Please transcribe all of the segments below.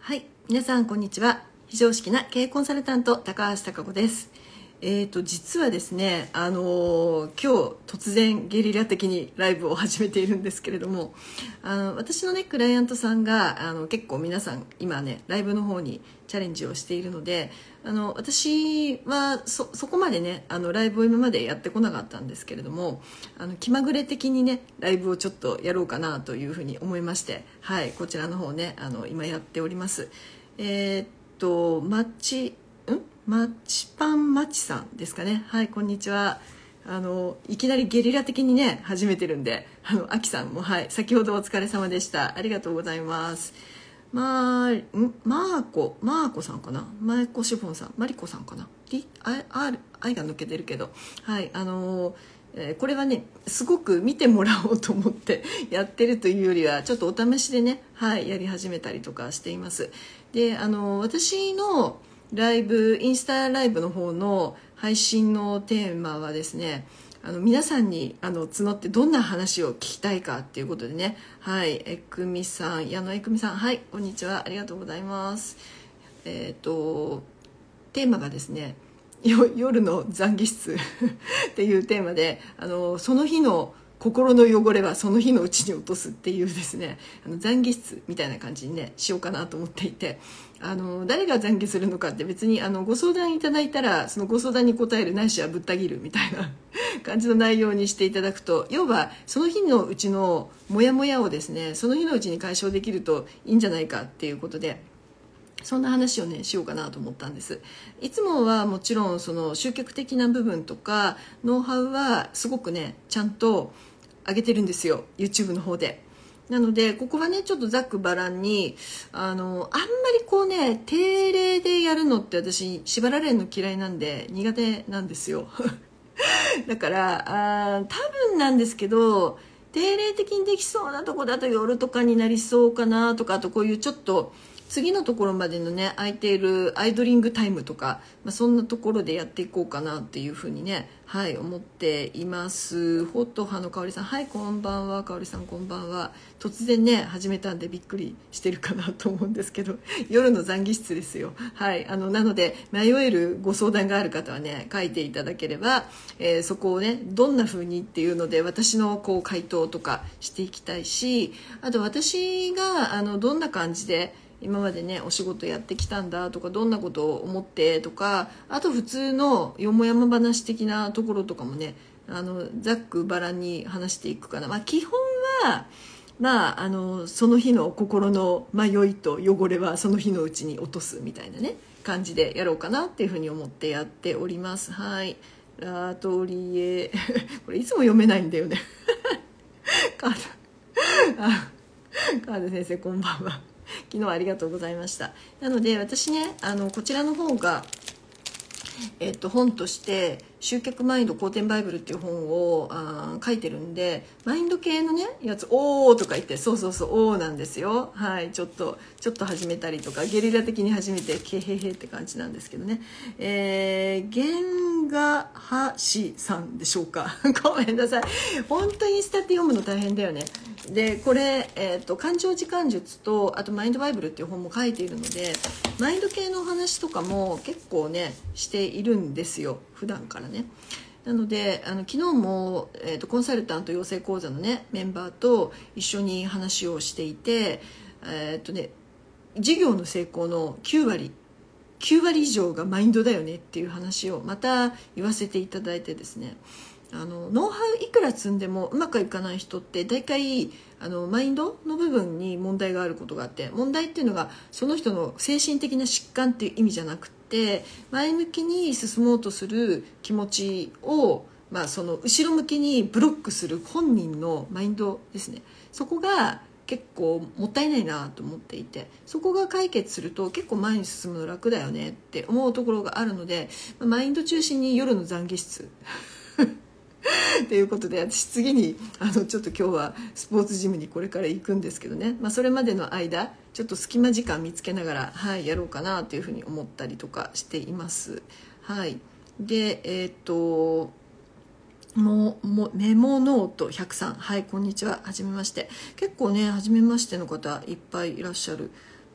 はい、皆さんこんにちは。非常識な経営コンサルタント高橋貴子です。実はですね、今日突然ゲリラ的にライブを始めているんですけれども、私のねクライアントさんが結構皆さん今ねライブの方にチャレンジをしているので、私はそこまでねライブを今までやってこなかったんですけれども、気まぐれ的にねライブをちょっとやろうかなというふうに思いまして、はい、こちらの方ね今やっております。マッチパンマチさんですかね。はい、こんにちは。いきなりゲリラ的にね始めてるんで、アキさんもはい、先ほどお疲れ様でした。ありがとうございます。マーコさんかな、マーコシフォンさん、マリコさんかな、愛が抜けてるけど、はい、これはねすごく見てもらおうと思ってやってるというよりはちょっとお試しでね、はい、やり始めたりとかしています。で私のライブインスタライブの方の配信のテーマはですね、皆さんに募ってどんな話を聞きたいかっていうことでね、はい、えくみさん、矢野えくみさん、はい、こんにちは、ありがとうございます。テーマがですね、夜の懺悔室っていうテーマで、その日の心の汚れはその日のうちに落とすっていうですね、懺悔室みたいな感じにねしようかなと思っていて、誰が懺悔するのかって別にご相談いただいたらそのご相談に答えるないしはぶった切るみたいな感じの内容にしていただくと、要はその日のうちのモヤモヤをですねその日のうちに解消できるといいんじゃないかっていうことで、そんな話をねしようかなと思ったんです。いつもはもちろんその集客的な部分とかノウハウはすごくねちゃんと上げてるんですよ、 YouTube の方で。なのでここはねちょっとざっくばらんにあんまりこうね定例でやるのって私縛られるの嫌いなんで苦手なんですよだから多分なんですけど定例的にできそうなとこだと夜とかになりそうかなとか、あとこういうちょっと次のところまでのね空いているアイドリングタイムとか、そんなところでやっていこうかなっていうふうにね、はい、思っています。ホット派の香里さん、はい、こんばんは。香里さんこんばんは。突然ね始めたんでびっくりしてるかなと思うんですけど、夜の懺悔室ですよ。はい、なので迷えるご相談がある方はね書いていただければ、そこをねどんな風にっていうので私のこう回答とかしていきたいし、あと私がどんな感じで今までねお仕事やってきたんだとか、どんなことを思ってとか、あと普通のよもやま話的なところとかもねざっくばらんに話していくかな。基本はその日の心の迷いと汚れはその日のうちに落とすみたいなね感じでやろうかなっていうふうに思ってやっております。はい、ラトリエこれいつも読めないんだよねカード先生こんばんは。昨日はありがとうございました。なので私ねこちらの方が本として集客マインド後天バイブルっていう本を書いてるんで、マインド系のねやつおーとか言って、そうおーなんですよ。はい、ちょっと始めたりとかゲリラ的に始めてケヘヘって感じなんですけどね。原画はしさんでしょうかごめんなさい、本当にインスタって読むの大変だよね。でこれ、感情時間術とあとマインドバイブルっていう本も書いているので、マインド系のお話とかも結構ねしているんですよ普段からね。なので昨日も、コンサルタント養成講座のねメンバーと一緒に話をしていて、事業の成功の9割以上がマインドだよねっていう話をまた言わせていただいてですね、ノウハウいくら積んでもうまくいかない人って大体マインドの部分に問題があることがあって、問題っていうのがその人の精神的な疾患っていう意味じゃなくて、前向きに進もうとする気持ちを、その後ろ向きにブロックする本人のマインドですね。そこが結構もったいないなと思っていて、そこが解決すると結構前に進むの楽だよねって思うところがあるので、マインド中心に夜の懺悔室ということで、私次にちょっと今日はスポーツジムにこれから行くんですけどね、それまでの間ちょっと隙間時間見つけながら、はい、やろうかなというふうに思ったりとかしています。はい、でメモノート103、はい、こんにちは、はじめまして。結構ねはじめましての方いっぱいいらっしゃる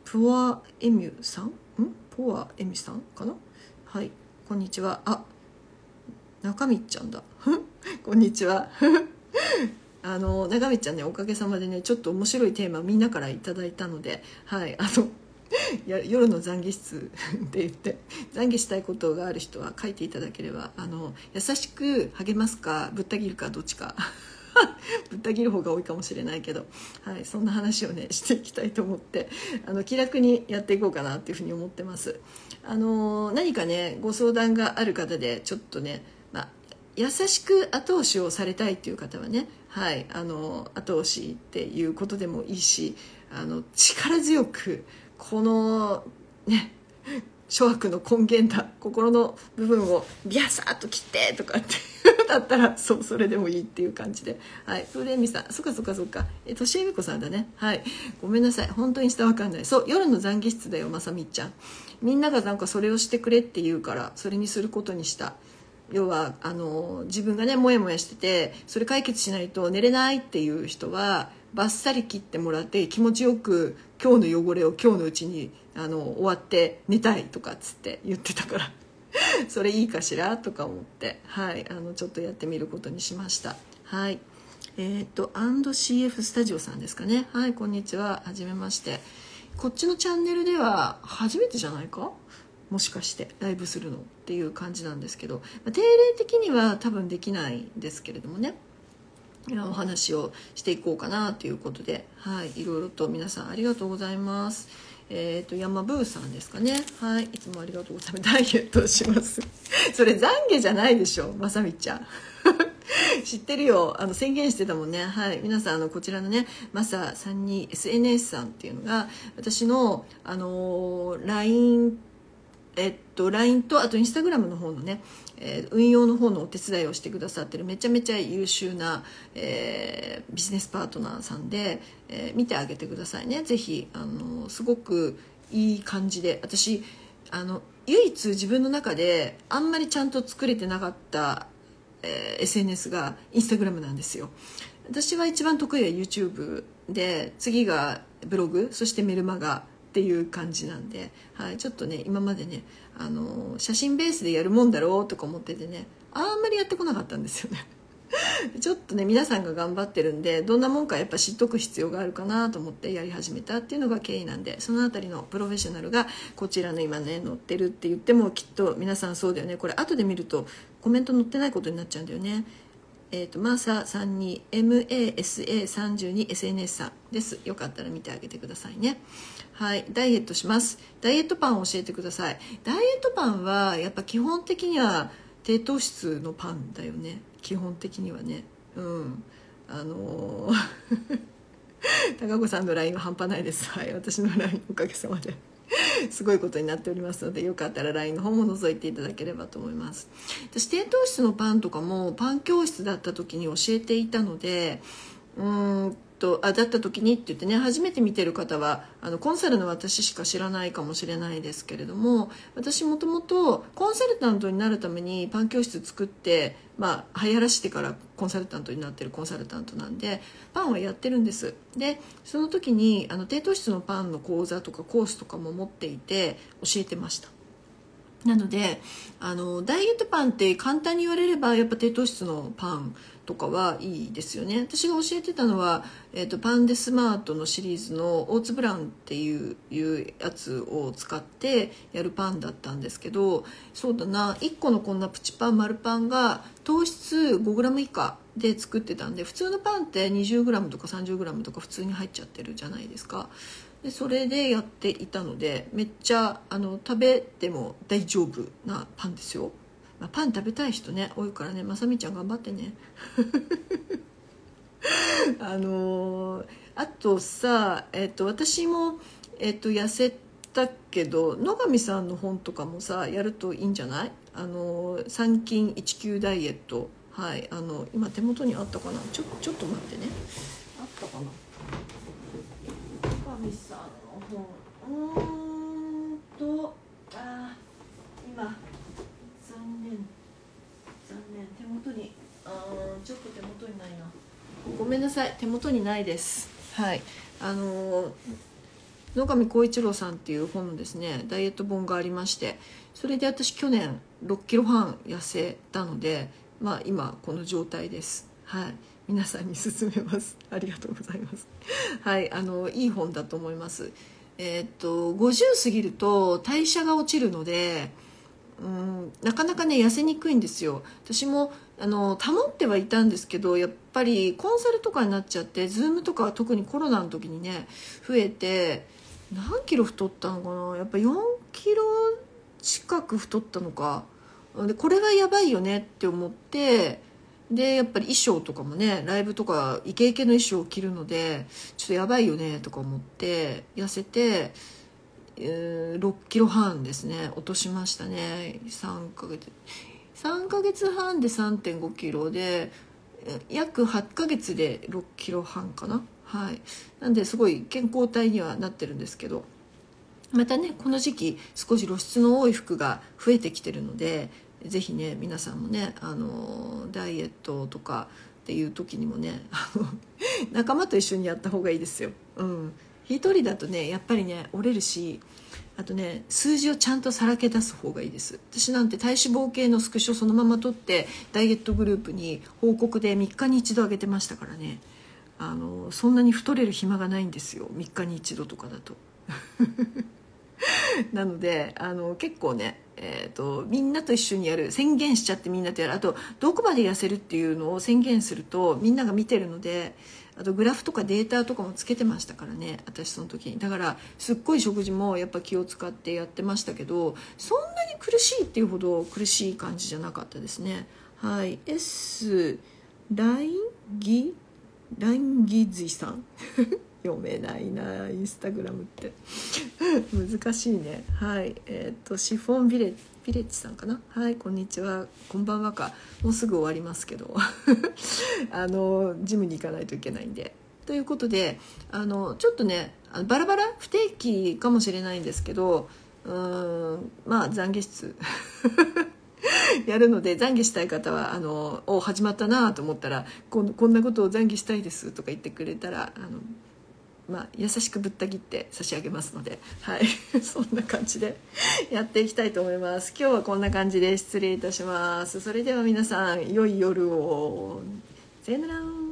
プアエミュさんポアエミさんかな。はい、こんにちは。あ、中道ちゃんだこんにちは中道ちゃんね、おかげさまでね、ちょっと面白いテーマみんなからいただいたので、はい、夜の懺悔室って言って懺悔したいことがある人は書いていただければ、優しく励ますかぶった切るかどっちかぶった切る方が多いかもしれないけど、はい、そんな話をねしていきたいと思って、気楽にやっていこうかなっていうふうに思ってます。何かねご相談がある方で、ちょっとね、優しく後押しをされたいっていう方はね、はい、後押しっていうことでもいいし、力強くこのね諸悪の根源だ心の部分をビャサッと切ってとかってだったらそれでもいいっていう感じで、はい、フレミさん、そっかとしえみこさんだね、はい、ごめんなさい、本当に下わかんない。そう、夜の懺悔室だよ、まさみちゃん。みんながなんかそれをしてくれって言うからそれにすることにした。要は自分がねモヤモヤしてて、それ解決しないと寝れないっていう人はバッサリ切ってもらって、気持ちよく今日の汚れを今日のうちに終わって寝たいとかっつって言ってたからそれいいかしらとか思って、はい、ちょっとやってみることにしました。はい、&CF スタジオさんですかね。はい、こんにちは、はじめまして。こっちのチャンネルでは初めてじゃないか、もしかしてライブするのっていう感じなんですけど、定例的には多分できないんですけれどもね、お話をしていこうかなということで、はい、いろいろと皆さんありがとうございます。山ブーさんですかね。はい、いつもありがとうございます。ダイエットをしますそれ懺悔じゃないでしょ、まさみちゃん知ってるよ、宣言してたもんね。はい、皆さんこちらのねマサさんに SNS さんっていうのが私のLINE LINE とあとインスタグラムの方のね、運用の方のお手伝いをしてくださってるめちゃめちゃ優秀な、ビジネスパートナーさんで、見てあげてくださいね、ぜひ。すごくいい感じで、私唯一自分の中であんまりちゃんと作れてなかった、SNS がインスタグラムなんですよ。私は一番得意は YouTube で、次がブログ、そしてメルマガっていう感じなんで、はい、ちょっとね今までね写真ベースでやるもんだろうとか思っててね、あんまりやってこなかったんですよねちょっとね皆さんが頑張ってるんで、どんなもんかやっぱ知っとく必要があるかなと思ってやり始めたっていうのが経緯なんで、そのあたりのプロフェッショナルがこちらの今ね載ってるって言っても、きっと皆さんそうだよね、これ後で見るとコメント載ってないことになっちゃうんだよね。マサ32 MASA32 SNS さんです。よかったら見てあげてくださいね。はい、ダイエットします。ダイエットパンを教えてください。ダイエットパンはやっぱ基本的には低糖質のパンだよね、基本的にはね。高子さんの LINE は半端ないです。はい、私の LINE おかげさまですごいことになっておりますので、よかったら LINE の方も覗いていただければと思います。私低糖質のパンとかもパン教室だった時に教えていたので、だった時にって言ってね、初めて見てる方はコンサルの私しか知らないかもしれないですけれども、私もともとコンサルタントになるためにパン教室作って、流行らしてからコンサルタントになってるコンサルタントなんで、パンはやってるんです。でその時に低糖質のパンの講座とかコースとかも持っていて教えてました。なのでダイエットパンって簡単に言われればやっぱ低糖質のパンとかはいいですよね。私が教えてたのは、パンデスマートのシリーズのオーツブラウンっていうやつを使ってやるパンだったんですけど、そうだな、1個のこんなプチパン丸パンが糖質 5g 以下で作ってたんで、普通のパンって 20g とか 30g とか普通に入っちゃってるじゃないですか。でそれでやっていたので、めっちゃ食べても大丈夫なパンですよ。パン食べたい人ね多いからね、まさみちゃん頑張ってねあとさ、私も、痩せたけど野上さんの本とかもさやるといいんじゃない？3筋19ダイエット。はい、今手元にあったかな、ちょっと待ってね、あったかな、野上さんの本。今残念手元にちょっと手元にないな、ごめんなさい、手元にないです。はい、 野上浩一郎さんっていう本のですねダイエット本がありまして、それで私去年6キロ半痩せたので、まあ今この状態です。はい、皆さんに勧めます。ありがとうございます。はい、いい本だと思います。50過ぎると代謝が落ちるので、なかなかね痩せにくいんですよ。私も保ってはいたんですけど、やっぱりコンサルとかになっちゃって、ズームとか特にコロナの時にね増えて、何キロ太ったのかな、やっぱ4キロ近く太ったのかで、これはやばいよねって思って、でやっぱり衣装とかもね、ライブとかイケイケの衣装を着るのでちょっとやばいよねとか思って痩せて、6キロ半ですね落としましたね。3ヶ月半で3.5キロで、約8ヶ月で6キロ半かな。はい、なんですごい健康体にはなってるんですけど、またねこの時期少し露出の多い服が増えてきてるので、ぜひね皆さんもねダイエットとかっていう時にもね仲間と一緒にやった方がいいですよ。一人だとねやっぱりね折れるし、あとね数字をちゃんとさらけ出す方がいいです。私なんて体脂肪計のスクショそのまま取ってダイエットグループに報告で3日に1度上げてましたからね。そんなに太れる暇がないんですよ、3日に1度とかだとなので結構ね、みんなと一緒にやる、宣言しちゃってみんなとやる、あとどこまで痩せるっていうのを宣言するとみんなが見てるので、あとグラフとかデータとかもつけてましたからね私その時に。だからすっごい食事もやっぱ気を使ってやってましたけど、そんなに苦しいっていうほど苦しい感じじゃなかったですね。はい、ランギズイさん読めないなインスタグラムって難しいね。はい、シフォンビレッジさんかな。はい、こんにちは、こんばんはか。もうすぐ終わりますけどジムに行かないといけないんで。ということでちょっとねバラバラ不定期かもしれないんですけど、まあ懺悔室やるので、懺悔したい方は始まったなと思ったらこんなことを懺悔したいですとか言ってくれたら優しくぶった切って差し上げますので、はいそんな感じでやっていきたいと思います。今日はこんな感じで失礼いたします。それでは皆さん良い夜を。さよなら。